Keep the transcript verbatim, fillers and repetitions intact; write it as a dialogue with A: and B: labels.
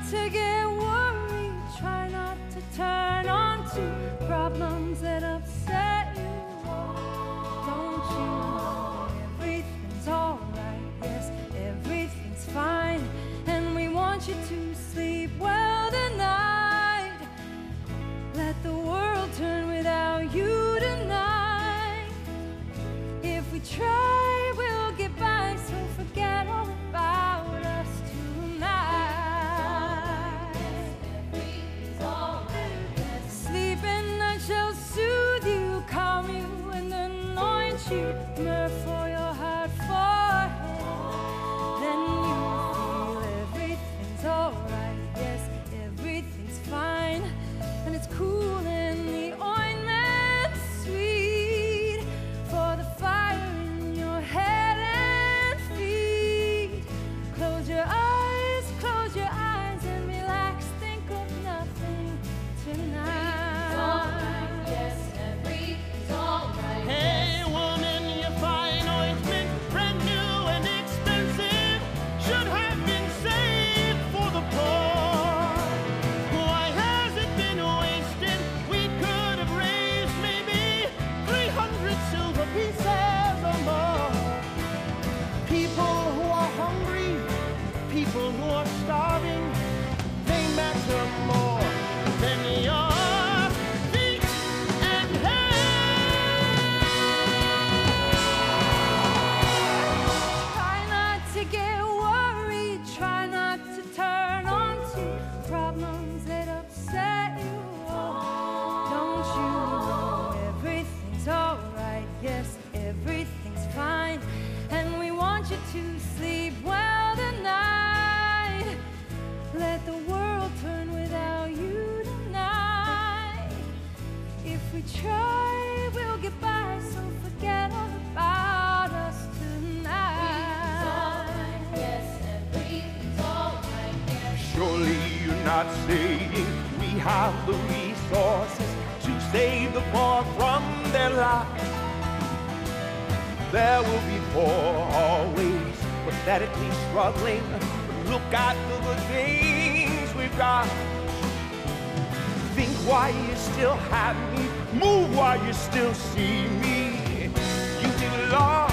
A: to get worried, try not to turn on to problems that upset you. Don't you know everything's alright? Yes, everything's fine, and we want you to sleep well tonight. Let the world turn without you tonight. If we try, we'll get by, so forget all about us tonight. Everything's alright. Sleep at night shall soothe you, calm you, and anoint you, myrrh for your hard forehead. Then you feel everything's alright. Yes, everything's fine, and it's cool and the ointment's sweet for the fire in your head and feet. Close your eyes, close your eyes and relax, think of nothing tonight.
B: Yes, everything's alright.
C: Hey woman, your fine ointment, brand new and expensive, should have been saved for the poor. Why has it been wasted? We could have raised maybe three hundred silver pieces or more. People who are hungry, people who are starving, they matter more than your feet and hands.
A: Try not to get worried, try not to turn on to problems that upset you. Don't you know everything's alright? Yes, everything's fine, and we want you to sleep well tonight. Let the world turn without you tonight. If we try, we'll get by, so forget all about us tonight.
B: Yes, everything's alright. Yes.
D: Surely you're not saying we have the resources to save the poor from their lives. There will be poor always, pathetically struggling. But look at the good things we've got. Think why you still have me, move while you still see me. You did love.